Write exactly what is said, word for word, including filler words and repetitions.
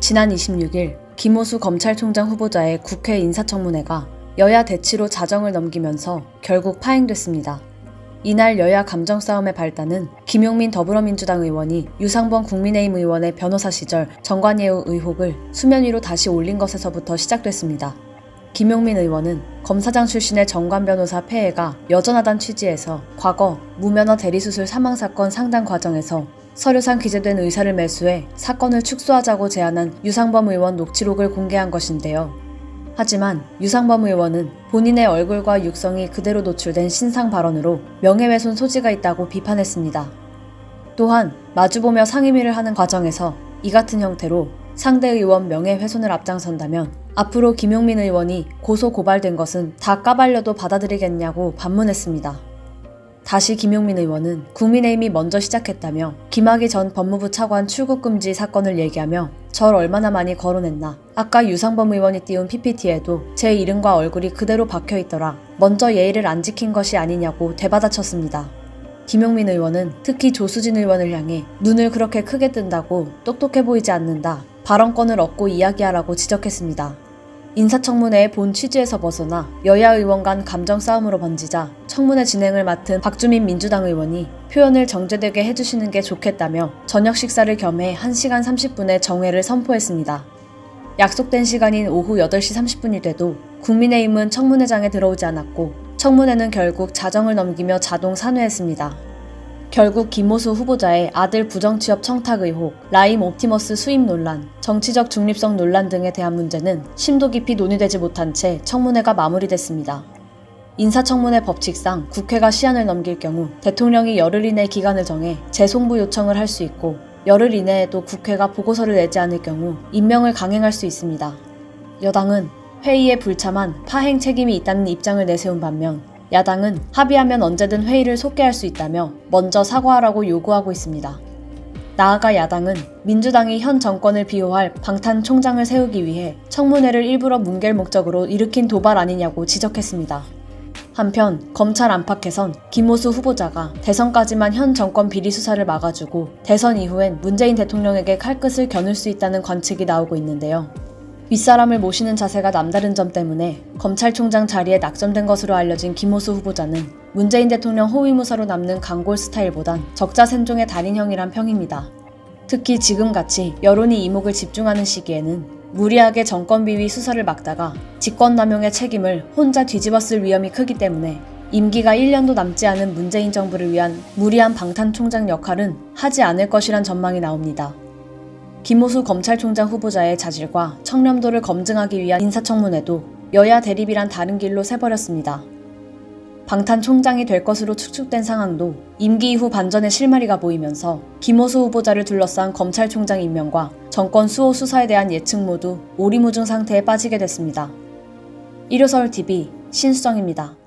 지난 이십육일 김호수 검찰총장 후보자의 국회 인사청문회가 여야 대치로 자정을 넘기면서 결국 파행됐습니다. 이날 여야 감정 싸움의 발단은 김용민 더불어민주당 의원이 유상범 국민의힘 의원의 변호사 시절 정관예우 의혹을 수면 위로 다시 올린 것에서부터 시작됐습니다. 김용민 의원은 검사장 출신의 정관 변호사 폐해가 여전하단 취지에서 과거 무면허 대리수술 사망사건 상담 과정에서 서류상 기재된 의사를 매수해 사건을 축소하자고 제안한 유상범 의원 녹취록을 공개한 것인데요. 하지만 유상범 의원은 본인의 얼굴과 육성이 그대로 노출된 신상 발언으로 명예훼손 소지가 있다고 비판했습니다. 또한 마주보며 상임위를 하는 과정에서 이 같은 형태로 상대 의원 명예훼손을 앞장선다면 앞으로 김용민 의원이 고소 고발된 것은 다 까발려도 받아들이겠냐고 반문했습니다. 다시 김용민 의원은 국민의힘이 먼저 시작했다며 김학의 전 법무부 차관 출국금지 사건을 얘기하며 절 얼마나 많이 거론했나, 아까 유상범 의원이 띄운 피피티에도 제 이름과 얼굴이 그대로 박혀있더라, 먼저 예의를 안 지킨 것이 아니냐고 되받아쳤습니다. 김용민 의원은 특히 조수진 의원을 향해 눈을 그렇게 크게 뜬다고 똑똑해 보이지 않는다, 발언권을 얻고 이야기하라고 지적했습니다. 인사청문회의 본 취지에서 벗어나 여야 의원 간 감정 싸움으로 번지자 청문회 진행을 맡은 박주민 민주당 의원이 표현을 정제되게 해주시는 게 좋겠다며 저녁 식사를 겸해 한 시간 삼십 분의 정회를 선포했습니다. 약속된 시간인 오후 여덟 시 삼십 분이 돼도 국민의힘은 청문회장에 들어오지 않았고 청문회는 결국 자정을 넘기며 자동 산회했습니다. 결국 김호수 후보자의 아들 부정취업 청탁 의혹, 라임 옵티머스 수입 논란, 정치적 중립성 논란 등에 대한 문제는 심도 깊이 논의되지 못한 채 청문회가 마무리됐습니다. 인사청문회 법칙상 국회가 시한을 넘길 경우 대통령이 열흘 이내 기간을 정해 재송부 요청을 할 수 있고, 열흘 이내에도 국회가 보고서를 내지 않을 경우 임명을 강행할 수 있습니다. 여당은 회의에 불참한 파행 책임이 있다는 입장을 내세운 반면 야당은 합의하면 언제든 회의를 속개할 수 있다며 먼저 사과하라고 요구하고 있습니다. 나아가 야당은 민주당이 현 정권을 비호할 방탄 총장을 세우기 위해 청문회를 일부러 뭉갤 목적으로 일으킨 도발 아니냐고 지적했습니다. 한편 검찰 안팎에선 김호수 후보자가 대선까지만 현 정권 비리 수사를 막아주고 대선 이후엔 문재인 대통령에게 칼끝을 겨눌 수 있다는 관측이 나오고 있는데요. 윗사람을 모시는 자세가 남다른 점 때문에 검찰총장 자리에 낙점된 것으로 알려진 김호수 후보자는 문재인 대통령 호위무사로 남는 강골 스타일보단 적자생존의 달인형이란 평입니다. 특히 지금같이 여론이 이목을 집중하는 시기에는 무리하게 정권비위 수사를 막다가 직권남용의 책임을 혼자 뒤집어쓸 위험이 크기 때문에 임기가 일 년도 남지 않은 문재인 정부를 위한 무리한 방탄총장 역할은 하지 않을 것이란 전망이 나옵니다. 김호수 검찰총장 후보자의 자질과 청렴도를 검증하기 위한 인사청문회도 여야 대립이란 다른 길로 새버렸습니다. 방탄 총장이 될 것으로 축축된 상황도 임기 이후 반전의 실마리가 보이면서 김호수 후보자를 둘러싼 검찰총장 임명과 정권 수호 수사에 대한 예측 모두 오리무중 상태에 빠지게 됐습니다. 일요서울티비 신수정입니다.